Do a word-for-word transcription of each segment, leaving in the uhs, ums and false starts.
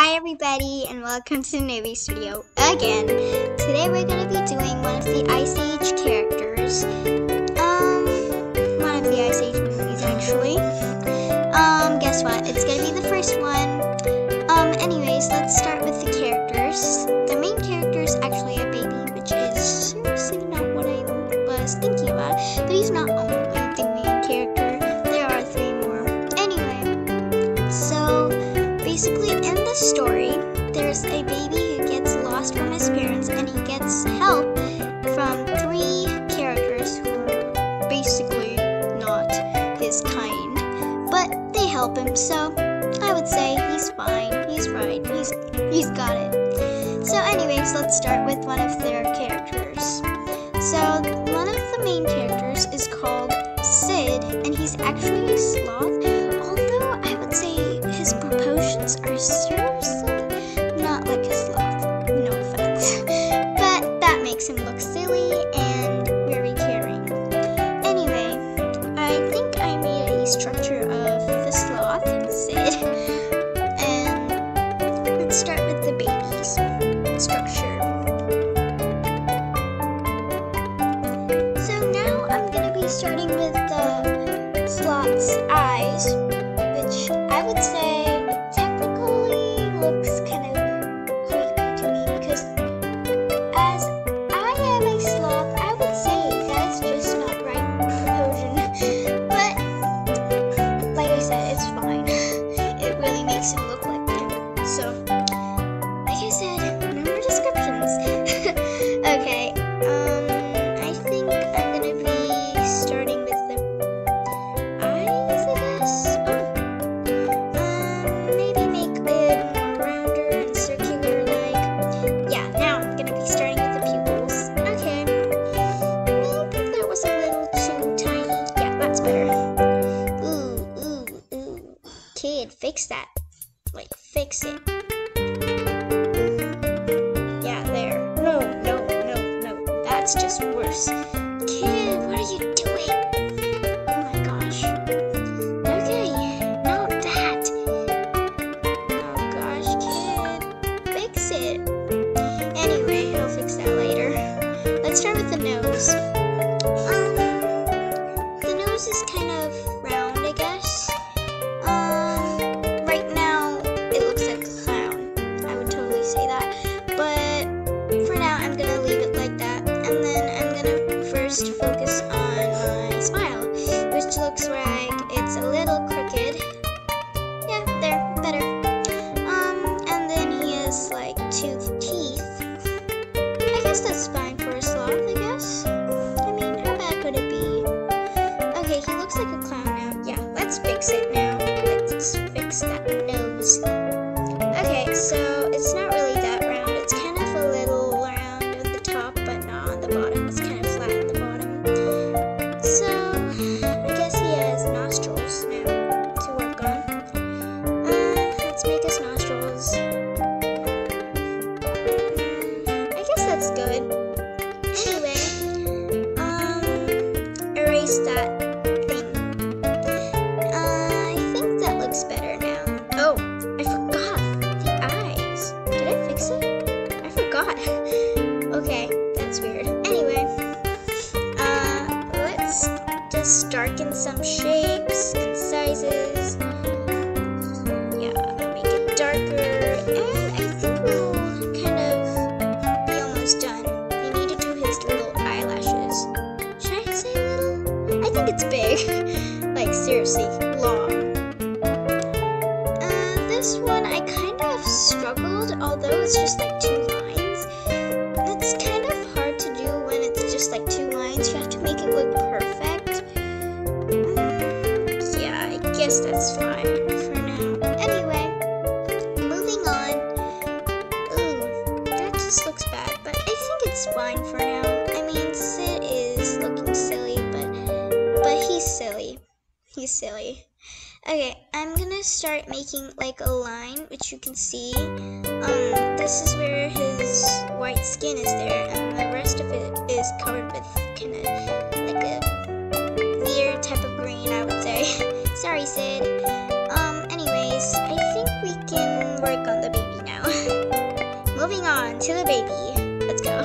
Hi everybody and welcome to Newbie Studio again. Today we're going to be doing one of the Ice Age characters. Um, one of the Ice Age movies actually. Um, guess what? It's going to be the first one. Um, anyways, let's start with the characters. The main character is actually a baby, which is seriously not what I was thinking about. But he's not only the main character. There are three more. Anyway, so basically in the story, there's a baby who gets lost from his parents and he gets help from three characters who are basically not his kind, but they help him, so I would say he's fine, he's right, he's, he's got it. So anyways, let's start with one of their characters. So one of the main characters is called Sid, and he's actually a sloth, although I would say his proportions are seriously not like a sloth, no offense, but that makes him look silly and very caring. Anyway, I think I made a structure of the sloth, Sid, and let's start with the baby's structure. So now I'm going to be starting with the sloth's eyes, which I would say technically looks kind of creepy to me because as I am a sloth, I would say that's just not right proportion. But like I said, it's fine. It really makes him look like him. So like I said, remember descriptions. Okay, um, I think I'm gonna be starting with the eyes, I guess. Oh, um, maybe make it more rounder and circular, like. Yeah, now I'm gonna be starting with the pupils. Okay, maybe that was a little too tiny. Yeah, that's better. Ooh, ooh, ooh. Kid, fix that. Like, fix it. Yeah, there. No, no, no, no. That's just worse. Kid, what are you doing? Oh my gosh. Okay, not that. Oh gosh, kid. Fix it. Anyway, I'll fix that later. Let's start with the nose. Um, the nose is kind of round, I guess. Um, right now, it looks like a clown. I would totally say that. But for now, I'm gonna leave it like that. And then I'm gonna first focus on my smile, which looks like it's a little crooked. Yeah, there, better. Um, and then he has like two teeth. I guess that's fine for a sloth, I guess. I mean, how bad could it be? Okay, he looks like a clown now. Yeah, let's fix it now. Let's fix that nose. Okay, so it's not really that round. It's kind of a little round at the top, but not on the bottom. It's kind of flat at the bottom. So, I guess he has nostrils now to work on. Uh, let's make his nostrils. I guess that's good. Anyway, um, erase that thing. Uh, I think that looks better now. Oh, I forgot the eyes. Did I fix it? I forgot. Okay, that's weird. Anyway, uh, let's just darken some shapes and sizes. Yeah, make it darker, and I think we'll kind of be almost done. We need to do his little eyelashes. Should I say little? I think it's big. Like, seriously, long. Uh, this one I kind of struggled, although it's just like two lines. It's kind of hard to do when it's just like two lines. You have to make it look perfect. Mm, yeah, I guess that's fine for now. Anyway, moving on. Ooh, that just looks bad, but I think it's fine for now. I mean, Sid is looking silly, but but he's silly. He's silly. Okay, I'm gonna start making like a line, which you can see. Um, this is where his white skin is there, and the rest of it is covered with kind of like a weird type of green, I would say. Sorry, Sid. Um, anyways, I think we can work on the baby now. moving on to the baby. Let's go.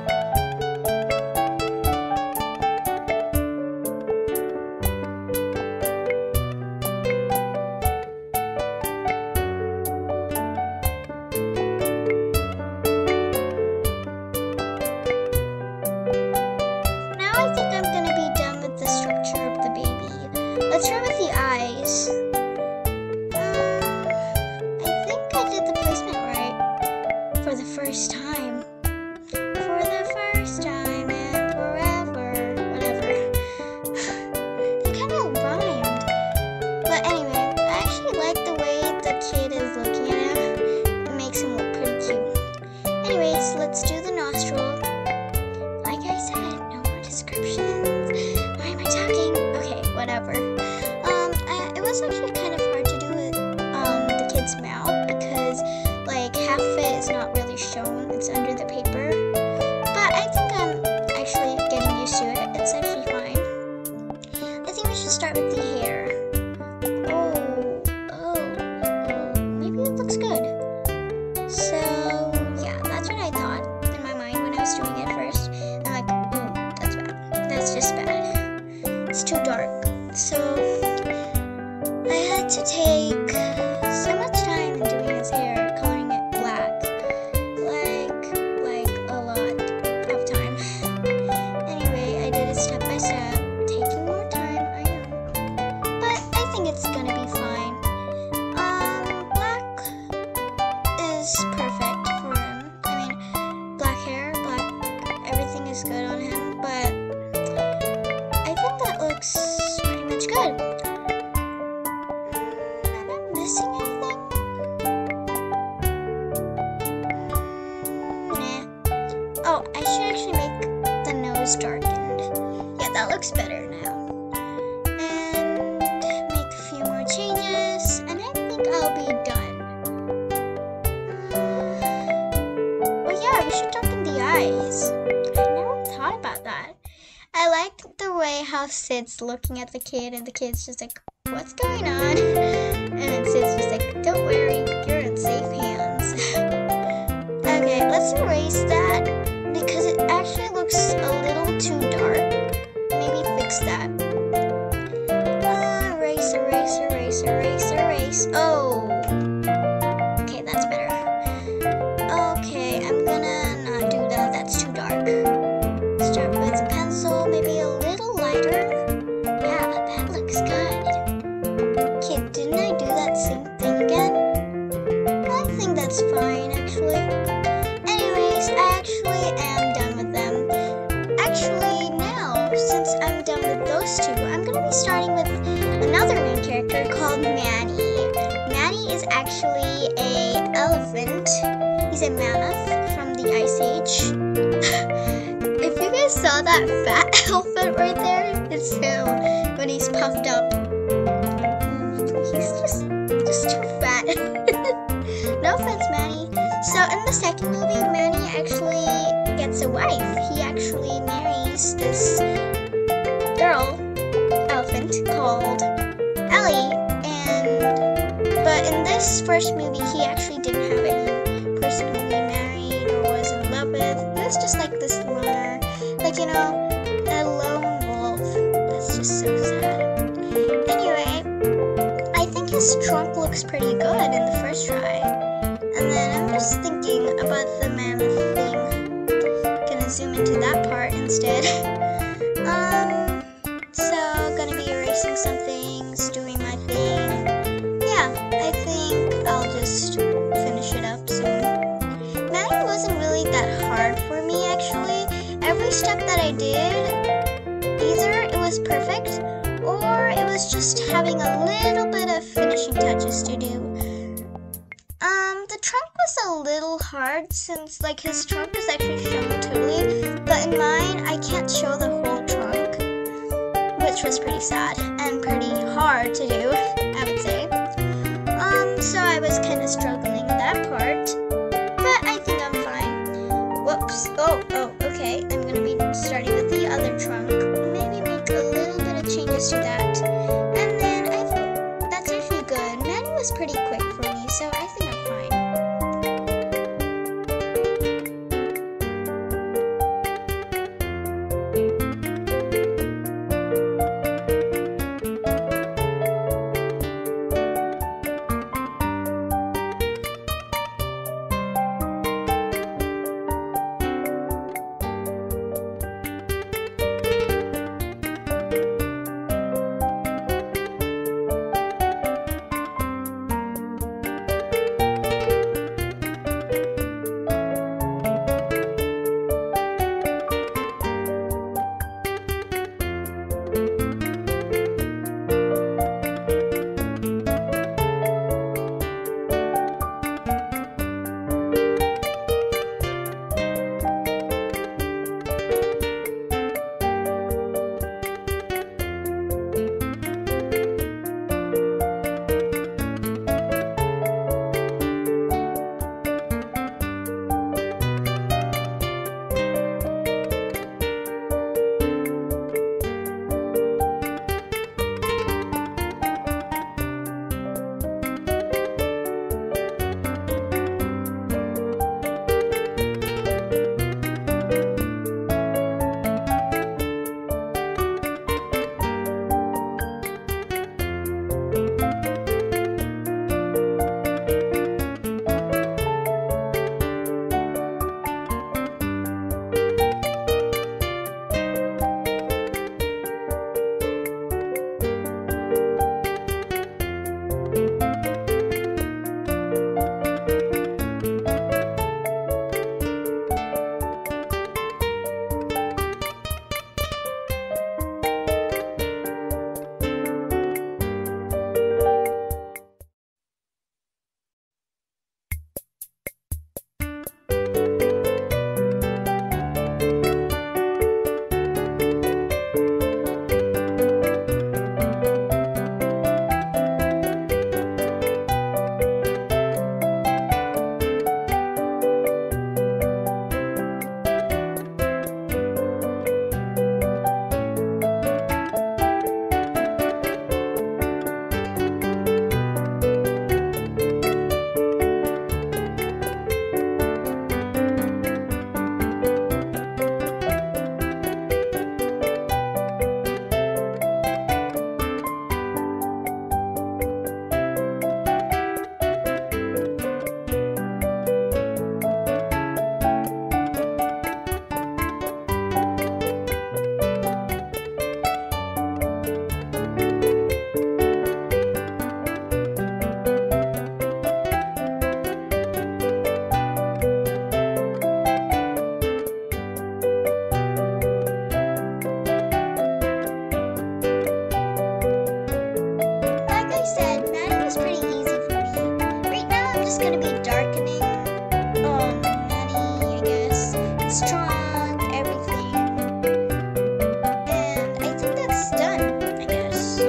Let's start with the eyes. Um, I think I did the placement right for the first time. For the first time and forever. Whatever. They kind of rhymed. But anyway, I actually like the way the kid is looking at him. It makes him look pretty cute. Anyways, let's do the nostril. Like I said, no more descriptions. Why am I talking? Okay, whatever. It was actually kind of hard to do with um, the kid's mouth because like half of it is not really shown, it's under the paper, but I think I'm actually getting used to it. It's actually fine. I think we should start with the hair. Oh, oh, oh, maybe it looks good. So yeah, that's what I thought in my mind when I was doing it first. I'm like, oh, that's bad, that's just bad, it's too dark. So I had to take so much time in doing his hair, coloring it black, like, like a lot of time. Anyway, I did it step by step, taking more time, I know, but I think it's gonna be fine. Um, black is perfect for him. I mean, black hair, black, everything is good on him, but I think that looks pretty much good. Missing anything? Nah. Oh, I should actually make the nose darkened. Yeah, that looks better now. And make a few more changes, and I think I'll be done. Oh yeah, we should darken the eyes. I never thought about that. I like the way how Sid's looking at the kid, and the kid's just like, what's going on? And then Sid's just like, don't worry, you're in safe hands. Okay, let's erase that because it actually looks a little too dark. Maybe fix that. Uh, erase, erase, erase, erase, erase. Oh. Okay, that's better. Okay, I'm gonna not do that. That's too dark. Start with a pencil, maybe a little lighter. Yeah, that looks good. Okay, didn't I do that same thing again? I think that's fine, actually. Anyways, I actually am done with them. Actually, now, since I'm done with those two, I'm going to be starting with another main character called Manny. Manny is actually a elephant. He's a mammoth from the Ice Age. If you guys saw that fat elephant right there, it's him when he's puffed up. He's just, just too fat. No offense, Manny. So in the second movie, Manny actually gets a wife. He actually marries this girl, elephant, called Ellie. And but in this first movie, he actually didn't have any person who he married or was in love with. He was just like this loner, like, you know, a lone wolf. That's just so sad. Anyway, I think his trunk looks pretty good in the first try. And then I'm just thinking about the mammoth thing. Gonna zoom into that part instead. Um, so gonna be erasing some things, doing my thing. Yeah, I think I'll just finish it up soon. Manny wasn't really that hard for me, actually. Every step that I did, either it was perfect, or it was just having a little bit of finishing touches to do. Um, the trunk was a little hard since, like, his trunk is actually shown totally, but in mine, I can't show the whole trunk, which was pretty sad and pretty hard to do, I would say. Um, so I was kind of struggling in that part, but I think I'm fine. Whoops. Oh, oh, okay. I'm gonna be starting with the other trunk. Maybe make a little bit of changes to that. And then I think that's actually good. Manny was pretty quick for me, so I think I'm fine. gonna be darkening, um, nutty, I guess, strong, everything. And I think that's done, I guess.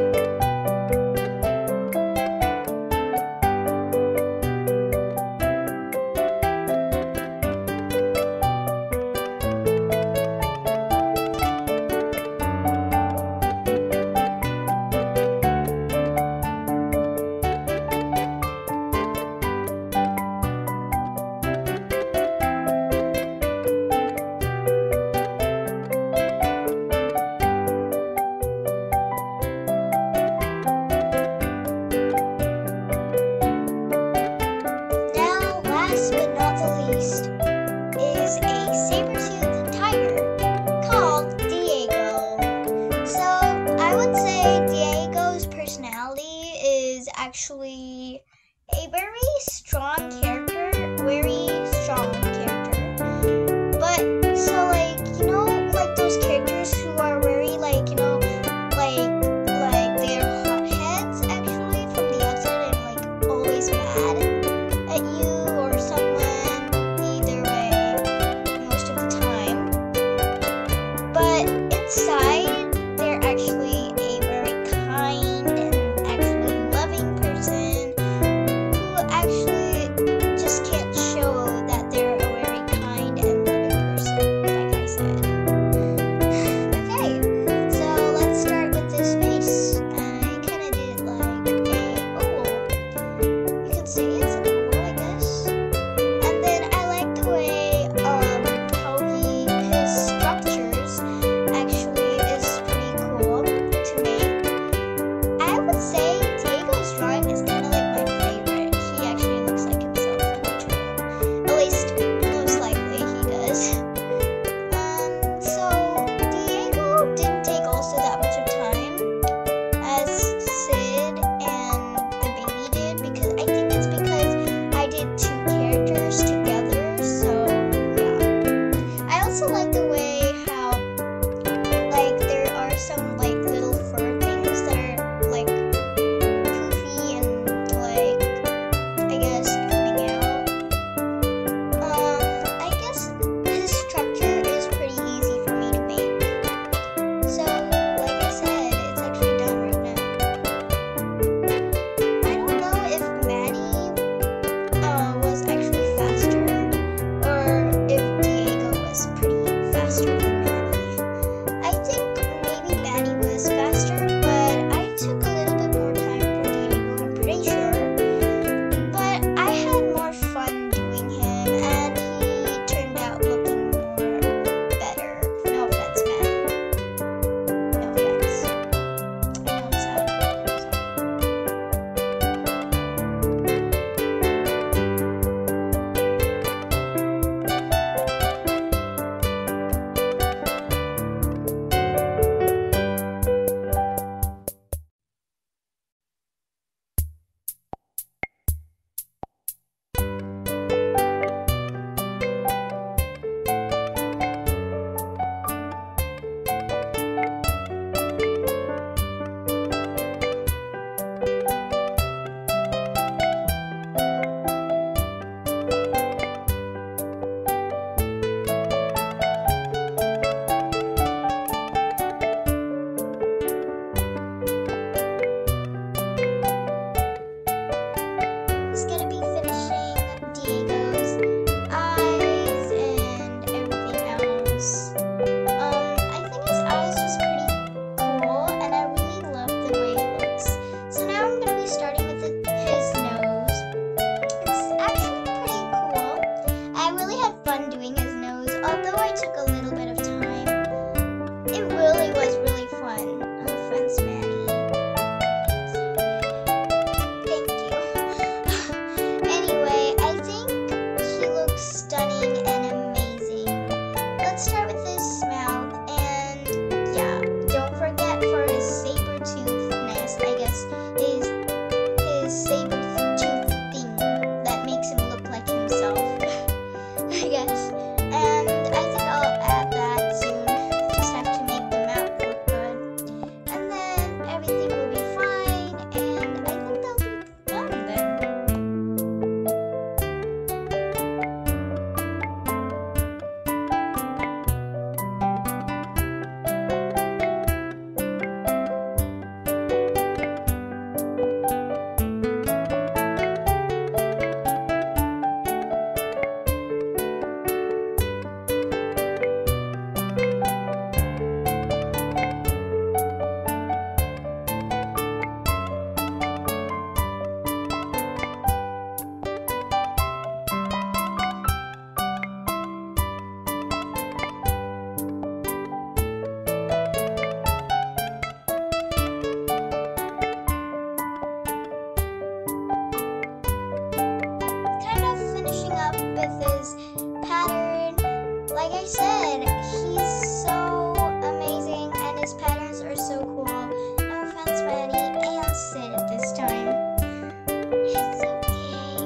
with his pattern. Like I said, he's so amazing and his patterns are so cool. No offense, Maddie and Sid at this time. It's okay.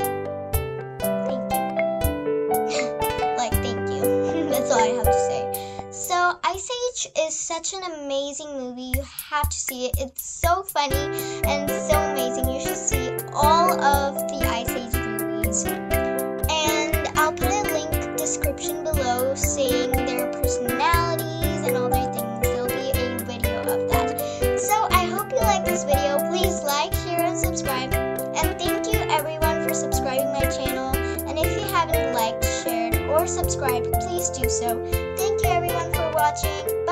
Thank you. Like, thank you. That's all I have to say. So, Ice Age is such an amazing movie. You have to see it. It's so funny and so amazing. You should see all of the Ice Age movies. And I'll put a link description below saying their personalities and all their things. There'll be a video of that. So I hope you like this video. Please like, share, and subscribe. And thank you everyone for subscribing my channel. And if you haven't liked, shared, or subscribed, please do so. Thank you everyone for watching.